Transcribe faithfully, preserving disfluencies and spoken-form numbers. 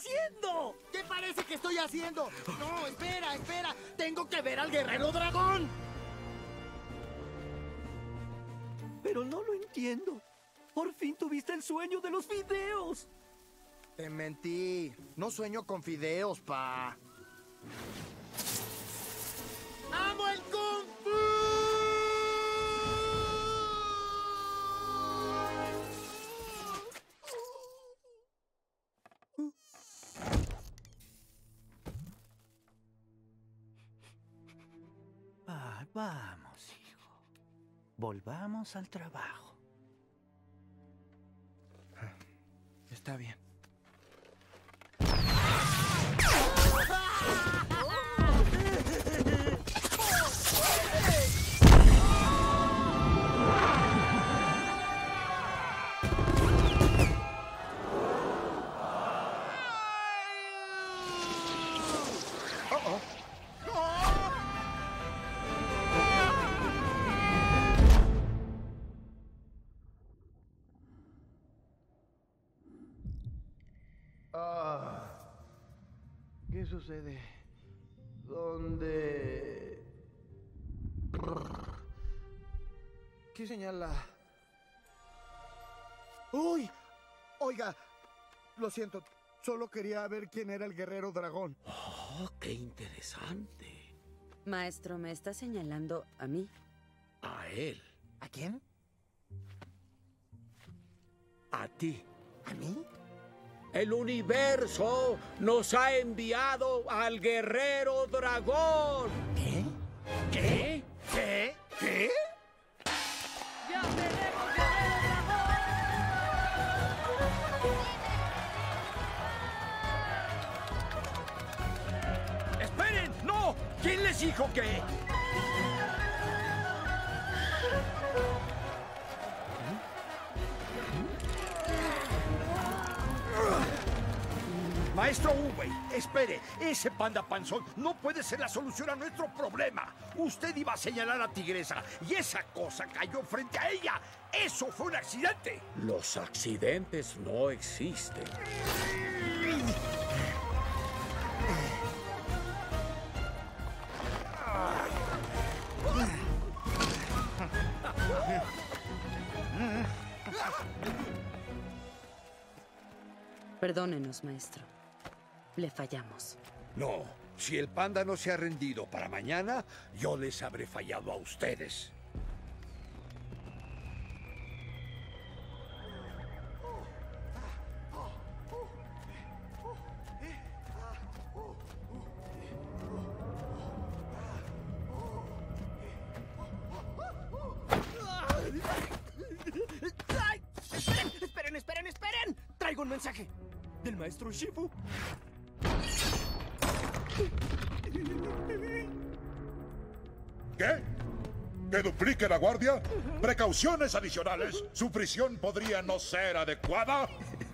haciendo? ¿Qué parece que estoy haciendo? No, espera, espera. Tengo que ver al guerrero dragón. Pero no lo entiendo. Por fin tuviste el sueño de los fideos. Te mentí. No sueño con fideos, pa. ¡Amo el Kung Fu! Ah, vamos, hijo. Volvamos al trabajo. Está bien. ¿Qué sucede? ¿Dónde? ¿Qué señala? ¡Uy! Oiga, lo siento. Solo quería ver quién era el guerrero dragón. Oh, qué interesante. Maestro, ¿me está señalando a mí? A él. ¿A quién? A ti. ¿A mí? El universo nos ha enviado al guerrero dragón. ¿Qué? ¿Qué? ¿Qué? ¿Qué? ¡Ya tenemos guerrero dragón! ¡Esperen! ¡No! ¿Quién les dijo que...? Maestro Uwey, espere, ese panda panzón no puede ser la solución a nuestro problema. Usted iba a señalar a Tigresa y esa cosa cayó frente a ella. Eso fue un accidente. Los accidentes no existen. Perdónenos, maestro. Le fallamos. No, si el panda no se ha rendido para mañana, yo les habré fallado a ustedes. ¡Ay! ¡Esperen! ¡Esperen, esperen, esperen! Traigo un mensaje del maestro Shifu. ¿Qué? ¿Que duplique la guardia? Precauciones adicionales. Su prisión podría no ser adecuada.